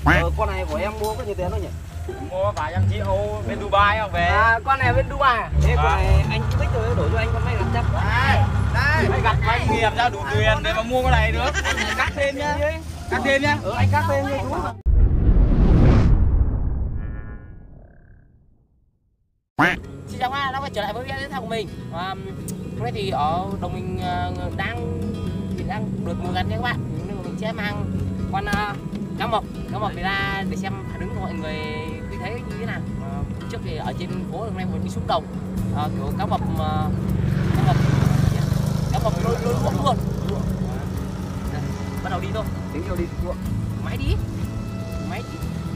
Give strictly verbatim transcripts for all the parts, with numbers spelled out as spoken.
Ờ, con này của em mua có nhiêu tiền đó nhỉ? Mua vài trăm triệu bên Dubai không về. À, con này bên Dubai à? Thế con này anh thích rồi, đổi cho anh con này gặt chấp. Đây, đây. Mày gặt anh nghiệp ra đủ tiền để mà mua cái này được. Anh cắt thêm nhá. Cắt thêm nhá. Ừ, anh cắt thêm nha chú. Xin chào các bạn đã quay trở lại với video tiếp theo của mình. Và hôm nay thì ở đồng mình đang thì đang được mùa gặt nha các bạn, nên mình sẽ mang con uh, cá mập cá mập về ra để xem phản ứng của mọi người khi thấy như thế nào. Uh, trước thì ở trên phố hôm nay mình đi xuống đồng, uh, kiểu cá mập uh, cá mập cá mập lôi lôi luộc luôn. Đây, bắt đầu đi thôi. Tính yêu đi ruộng. Máy đi máy đi.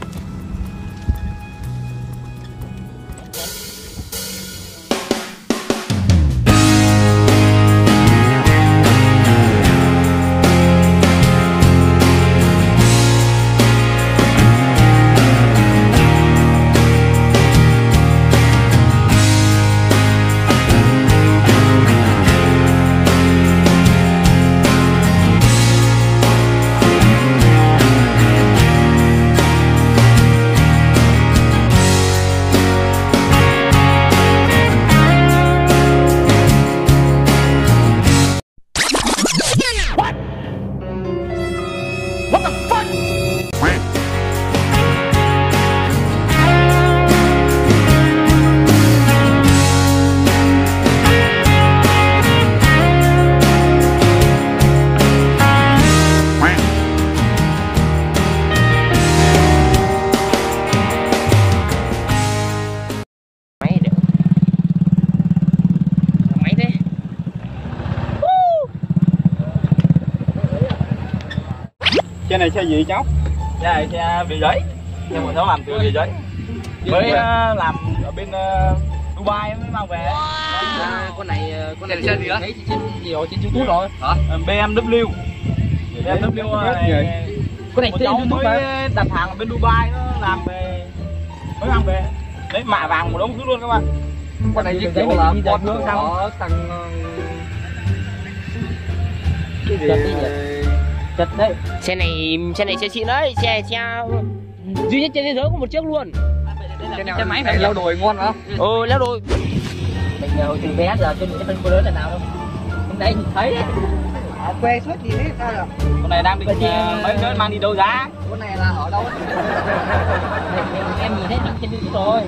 Xe này xe gì cháu? Xe này xe bìa giấy. Xe bọn cháu làm từ bìa giấy. Mới uh, làm ở bên uh, Dubai mới mang về. À, con này con này xe gì đó? Thấy trên gì rồi, trên YouTube rồi. Hả? bê em vê. bê em vê này. Con này cháu mới đặt hàng ở bên Dubai nó làm về mới mang về. Đấy mạ vàng một đống thứ luôn các bạn. Con này như kiểu là con hướng có tăng cái gì chật đấy. Xe này xe này xe xịn đấy, xe xe duy nhất trên thế giới có một chiếc luôn. Cái này xe máy phải leo đồi ngon không? Ừ, leo đồi. Mình hồi từ bé giờ trên cái tên cô lớn là nào đâu. Hôm nay nhìn thấy đấy. Ở quê suốt gì hết sao rồi? Con này đang định uh, mấy đứa mang đi đấu giá. Con này là ở đâu? Em nhìn thấy trên YouTube rồi.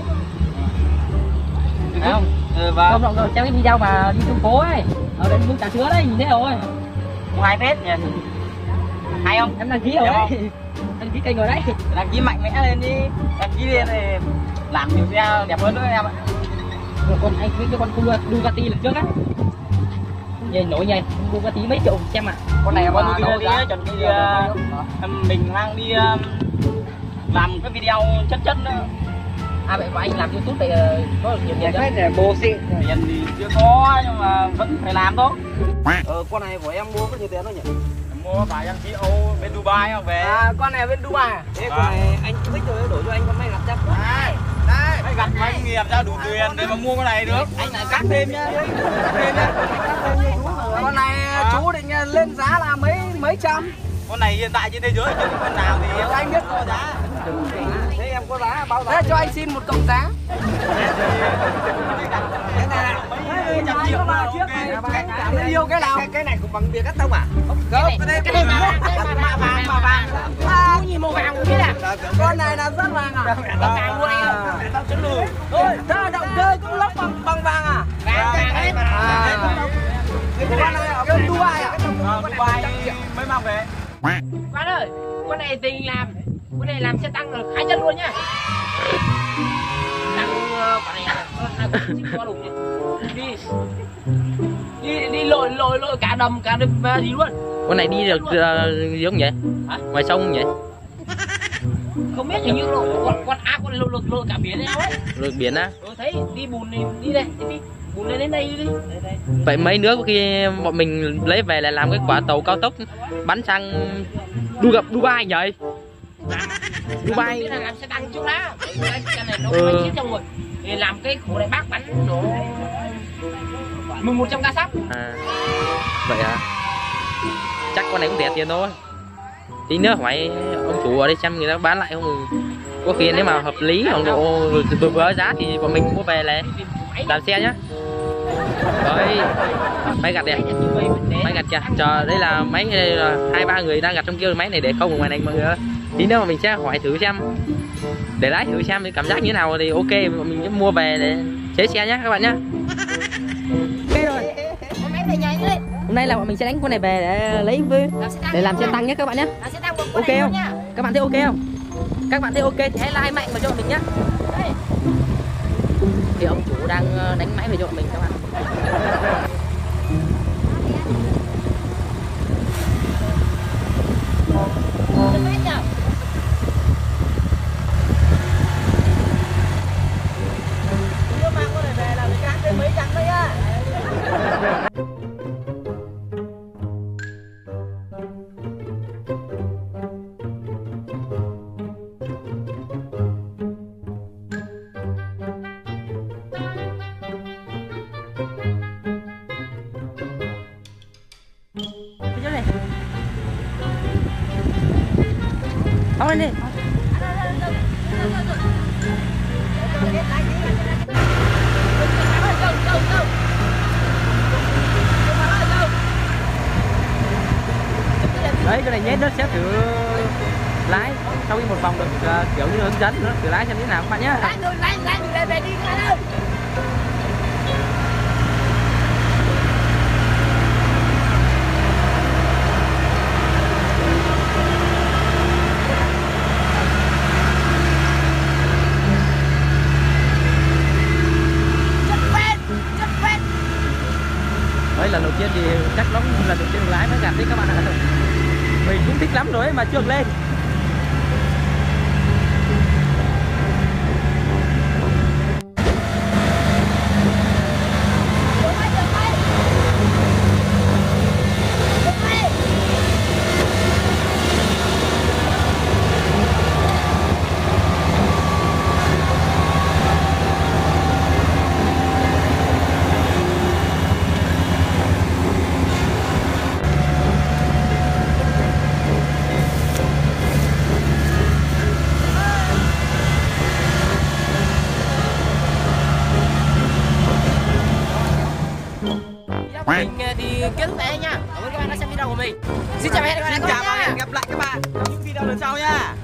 Thấy không? Ừ, và không, không, trong cái video mà đi xuống phố ấy, ở đây muốn trà sữa đấy, nhìn thấy rồi. cũng hay phết nhỉ. Hay không? Em đăng ký rồi đấy. Đăng ký kênh rồi đấy. Đăng ký mạnh mẽ lên đi. Đăng ký lên thì làm nhiều xe đẹp hơn nữa em ạ. Rồi con anh cái con Bugatti lần trước á. Nhìn nổi nhỉ, Bugatti mấy triệu xem ạ. Con này con Bugatti á, chuẩn bị uh, mình đang đi uh, làm cái video chất chất nữa. À vậy mà anh làm YouTube thì có nhiều tiền chứ? Này bồ xịn. Tiền thì chưa có nhưng mà vẫn phải làm thôi. Ờ, con này của em mua có nhiêu tiền đó nhỉ? Mua vài trăm triệu bên Dubai không về. À, con này bên Dubai à? Thế à. Con này anh thích rồi, đổi cho anh con này gặt chấp. Đây, đây. Mày gặt anh nghiệp ra đủ tiền để mà mua cái này được. Anh lại cắt thêm nhá. Cắt thêm nhá. Con này à. Chú định lên giá là mấy mấy trăm. Con này hiện tại trên thế giới chứ con nào thì anh biết có giá. Thế em có giá bao giá? Thế cho anh xin một cộng giá. Cái này mấy trăm triệu mà trước này. Yêu cái nào? Cái này cũng bằng bìa cắt tông à? Không, cái này cái này mà mà vàng mà vàng. À, nhìn màu vàng biết à? Con này là rất vàng à? Là vàng luôn anh ạ. Tao chấn lùi. Ôi, ra động cơ cũng lốc bằng bằng vàng à? Vàng vàng hết. Con này ở bên Dubai à? Dubai mới mang về. Quán ơi, con này tình làm, con này làm xe tăng là khai chân luôn nhá. Tăng quả này hai con xin qua đụng nhỉ. Đi đi đi lội lội lội cả đầm cả đầm gì luôn. Con này đi được uh, gì không vậy? Hả? Ngoài sông không vậy? Không biết hình như lội con con á con lội lội cả biển này ấy. Lội biển á? Ừ, thấy đi bùn này đi đây đi bùn lên đến đây đi. Đây, đây. Vậy mấy nước khi bọn mình lấy về là làm cái quả tàu cao tốc bắn sang đu gặp Dubai vậy? Dubai là làm xe tăng trước lá. Cái này nó ừ. Chiếc trong rồi. Thì làm cái khổ này bác bắn nó mười một trăm ca sắt. À vậy à? Chắc con này cũng rẻ tiền thôi. tí nữa phải ông chủ ở đây xem người ta bán lại không, có khi nếu mà hợp lý khoảng độ vừa vừa giá thì bọn mình mua về là làm xe nhá. Rồi máy gặt này, máy gặt kìa, chờ đây là máy đây là hai ba người đang gặt trong kia, máy này để không ở ngoài này mọi người ơi. Tí nữa mà mình sẽ hỏi thử xem, để lái thử xem thì cảm giác như thế nào thì ok mình sẽ mua về để chế xe nhá các bạn nhá. Ok rồi. Hôm nay là bọn mình sẽ đánh con này về để lấy để làm xe tăng nhé các bạn nhé. Ok không? Các bạn thấy ok không? Các bạn thấy ok thì hãy like mạnh vào cho bọn mình nhé. Thì ông chủ đang đánh máy về cho bọn mình các bạn. Thôi lên đi. Đấy cái này nhét nó sẽ thử lái sau khi một vòng được uh, kiểu như hướng dẫn nó thử lái xem như thế nào các bạn nhé. Đấy lần đầu tiên thì chắc nó là lần đầu tiên lái mới gặp đấy các bạn ạ. Mình cũng thích lắm rồi mà chưa lên. Mình thì kết thúc tại đây nha. Cảm ơn các bạn đã xem video của mình. Xin chào và hẹn gặp lại các bạn. Gặp lại các bạn trong những video lần sau nha.